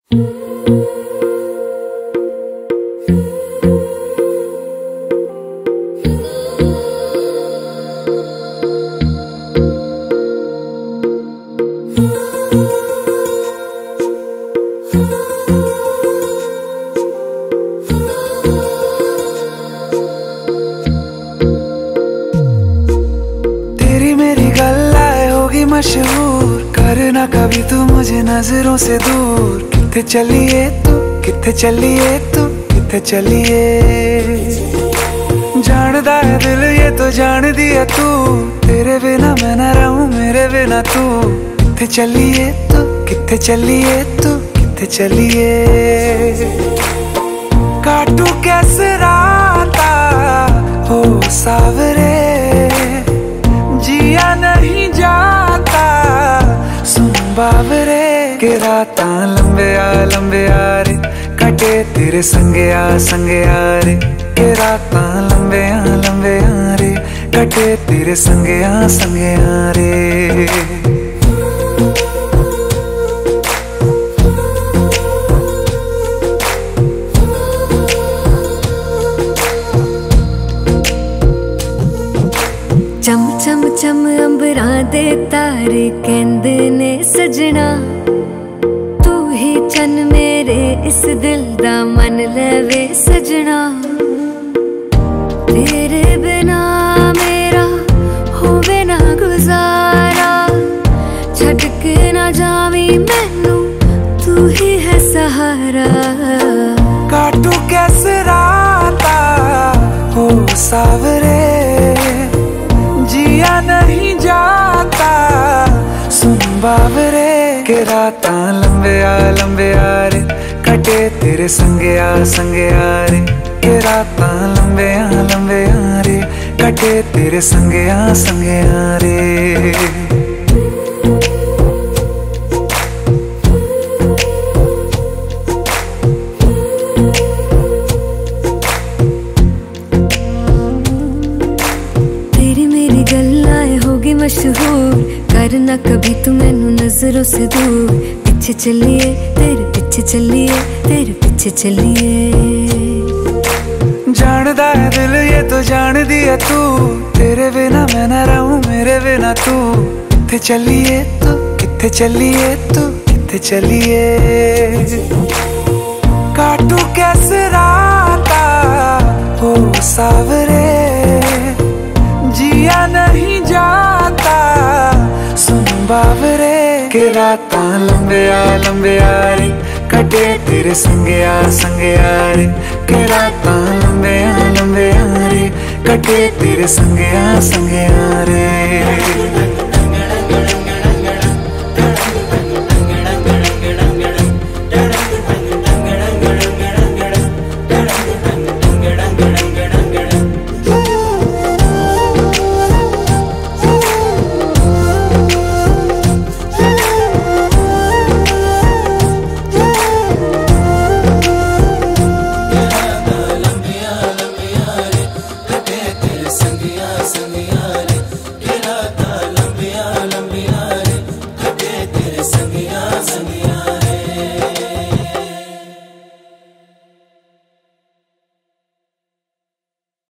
मशहूर करना कभी तू मुझे नजरों से दूर। किथे चलिए तू, किथे चलिए तू, किथे चलिए। जानदा है दिल ये तो जान दिया तू, तेरे बिना मैं ना रहूं मेरे बिना तू। किथे चलिए तू, किथे चलिए तू, किथे चलिए। काटू कैसे राता हो सावरे, जिया नहीं जाता सुन बाबरे। के राता लंबे आ रे, कटे तेरे संगे आ रे। के राता लंबे आ रे, कटे तेरे संगे आ रे। चम चम चम अंबरां दे तारे कहंदे ने सजना, तू ही चन मेरे इस दिल दा मन लवे सजना। तेरे बिना मेरा होवे ना गुजारा, छड़ के ना जावी मैनू तू ही है सहारा। काटू कैसे राता हो सावरे, जिया नहीं जाता सुन बाबरे। के राता लंबे आ रे, कटे तेरे संगे आ रे। के राता लंबे आ रे, कटे तेरे संगे आ रे। मशहूर करना कभी तू मैनू नजरों से दूर। पीछे चलिए तेरे पीछे चलिए, तेरे पीछे चलिए। जानदा है दिल ये तो जान दिया तू, तेरे बिना मैं ना रहूं मेरे बिना तू। किथे चलिए तू, किथे चलिए तू, किथे चलिए। काटू कैसे राता हो सावरे, जिया नहीं जाता सुन बाबरे। के राता लंबे आ रे, कटे तेरे संगे आ रे। के राता लंबे आ रे, कटे तेरे संगे आ रे। संगिया संगिया